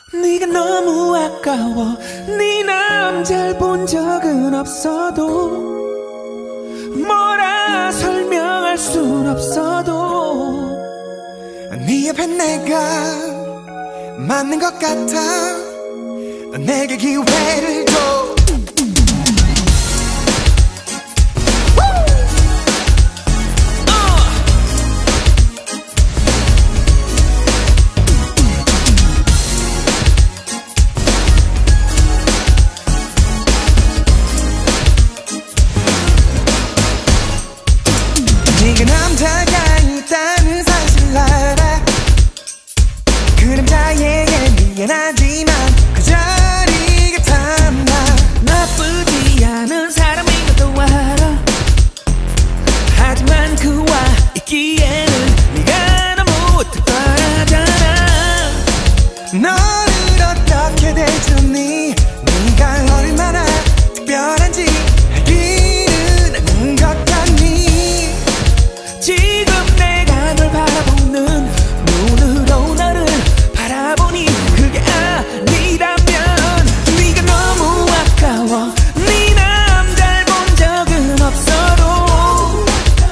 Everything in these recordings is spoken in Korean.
네가 너무 아까워. 네 남잘 본 적은 없어도 뭐라 설명할 순 없어도 네 옆에 내가 맞는 것 같아. 내게 기회를 줘. 네가 남자가 있다는 사실 알아. 그 남자에게 미안하지만 그저 네가 탐나. 나쁘지 않은 사람인 것도 알아. 하지만 그와 있기에는 네가 너무 특별하잖아. 너를 어떻게 대줬니? 네가 얼마나 특별한지 알기는 않는 것 같니? 지금 내가 널 바라보는 눈으로 너를 바라보니 그게 아니라면 네가 너무 아까워. 네 남잘 본 적은 없어도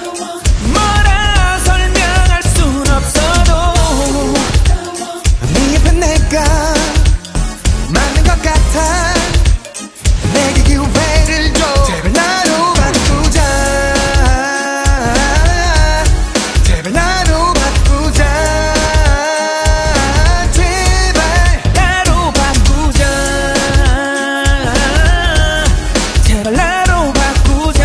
뭐라 설명할 순 없어도 네 옆에 내가 맞는 것 같아. 내게 기회를 줘. 제발 나로 바꾸자. 제발 나로 바꾸자. 제발 나로 바꾸자. 제발 나로 바꾸자.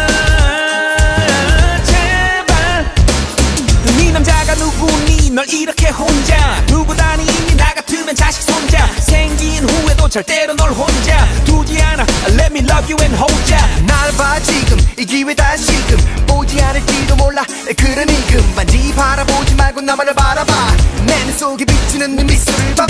제발. 네 남자가 누구니? 널 이렇게 혼자 두고 다니니? 나 같으면 자식 손자 생긴 후에도 절대로 널 혼자 두지 않아. Let me love you and hold ya. 날 봐 지금 이 기회 다시금 오지 않을지도 몰라. 그러니 금반지 바라보지 말고 나만을 바라봐. 내 눈 속에 비치는 네 미소를 봐봐.